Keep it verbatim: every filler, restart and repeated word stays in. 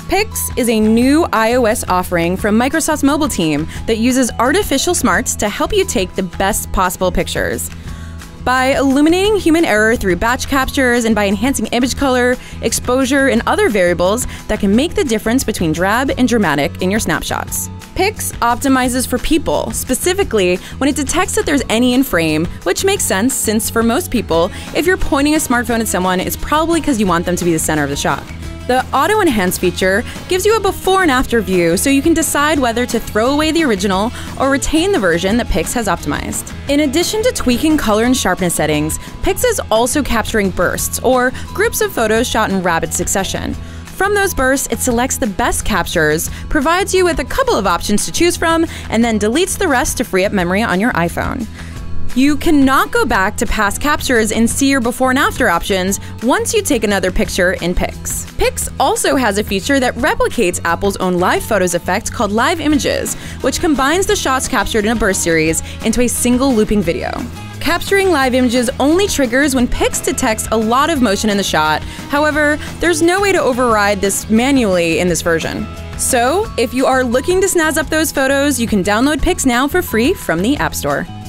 Pix is a new iOS offering from Microsoft's mobile team that uses artificial smarts to help you take the best possible pictures. By eliminating human error through batch captures and by enhancing image color, exposure, and other variables that can make the difference between drab and dramatic in your snapshots. Pix optimizes for people, specifically when it detects that there's any in frame, which makes sense since for most people, if you're pointing a smartphone at someone, it's probably because you want them to be the center of the shot. The Auto Enhance feature gives you a before and after view so you can decide whether to throw away the original or retain the version that Pix has optimized. In addition to tweaking color and sharpness settings, Pix is also capturing bursts, or groups of photos shot in rapid succession. From those bursts, it selects the best captures, provides you with a couple of options to choose from, and then deletes the rest to free up memory on your iPhone. You cannot go back to past captures and see your before and after options once you take another picture in Pix. Pix also has a feature that replicates Apple's own Live Photos effect called Live Images, which combines the shots captured in a burst series into a single looping video. Capturing live images only triggers when Pix detects a lot of motion in the shot. However, there's no way to override this manually in this version. So, if you are looking to snazz up those photos, you can download Pix now for free from the App Store.